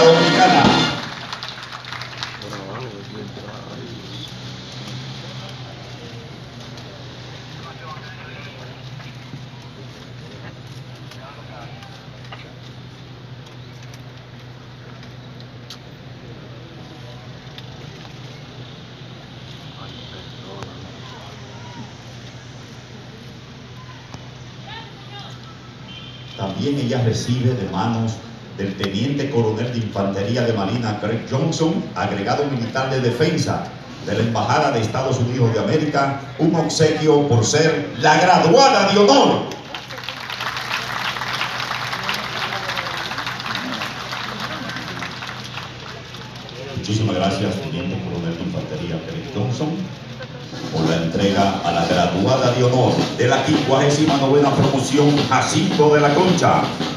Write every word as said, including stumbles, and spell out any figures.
República Dominicana. También ella recibe de manos del Teniente Coronel de Infantería de Marina Craig Johnson, agregado militar de defensa de la Embajada de Estados Unidos de América, un obsequio por ser la graduada de honor. Muchísimas gracias, Teniente Coronel de Infantería Craig Johnson, por la entrega a la graduada de honor de la quincuagésima novena promoción Jacinto de la Concha.